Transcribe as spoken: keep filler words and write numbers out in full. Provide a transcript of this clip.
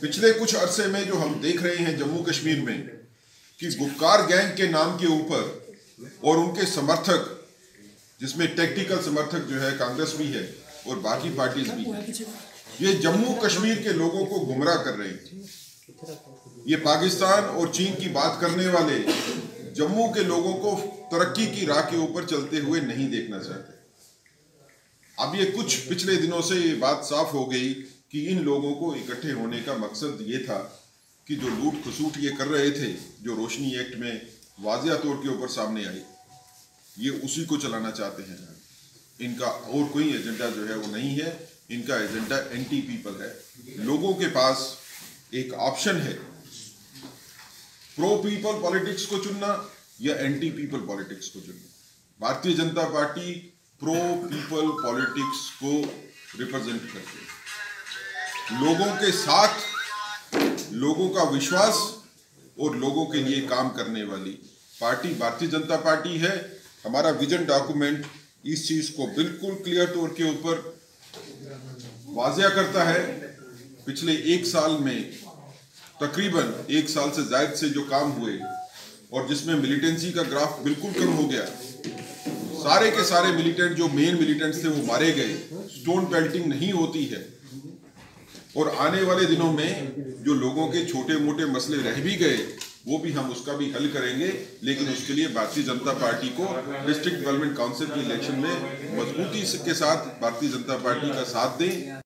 पिछले कुछ अरसे में जो हम देख रहे हैं जम्मू कश्मीर में कि गुपकार गैंग के नाम के ऊपर और उनके समर्थक, जिसमें टेक्निकल समर्थक जो है कांग्रेस भी है और बाकी पार्टीज भी है, ये जम्मू कश्मीर के लोगों को गुमराह कर रहे हैं। ये पाकिस्तान और चीन की बात करने वाले जम्मू के लोगों को तरक्की की राह के ऊपर चलते हुए नहीं देखना चाहते। अब ये कुछ पिछले दिनों से ये बात साफ हो गई कि इन लोगों को इकट्ठे होने का मकसद ये था कि जो लूट खसूट ये कर रहे थे, जो रोशनी एक्ट में वाजिया तौर के ऊपर सामने आई, ये उसी को चलाना चाहते हैं। इनका और कोई एजेंडा जो है वो नहीं है। इनका एजेंडा एंटी पीपल है। लोगों के पास एक ऑप्शन है, प्रो पीपल पॉलिटिक्स को चुनना या एंटी पीपल पॉलिटिक्स को चुनना। Bharatiya Janata Party pro people politics को रिप्रेजेंट करती है। लोगों के साथ, लोगों का विश्वास और लोगों के लिए काम करने वाली पार्टी भारतीय जनता पार्टी है। हमारा विजन डॉक्यूमेंट इस चीज को बिल्कुल क्लियर तौर के ऊपर वाजिया करता है। पिछले एक साल में तकरीबन एक साल से ज्यादा से जो काम हुए और जिसमें मिलिटेंसी का ग्राफ बिल्कुल कम हो गया, सारे के सारे मिलिटेंट जो मेन मिलिटेंट्स थे वो मारे गए, स्टोन पेल्टिंग नहीं होती है। और आने वाले दिनों में जो लोगों के छोटे मोटे मसले रह भी गए वो भी हम उसका भी हल करेंगे, लेकिन उसके लिए भारतीय जनता पार्टी को डिस्ट्रिक्ट डेवलपमेंट काउंसिल के इलेक्शन में मजबूती के साथ भारतीय जनता पार्टी का साथ दें।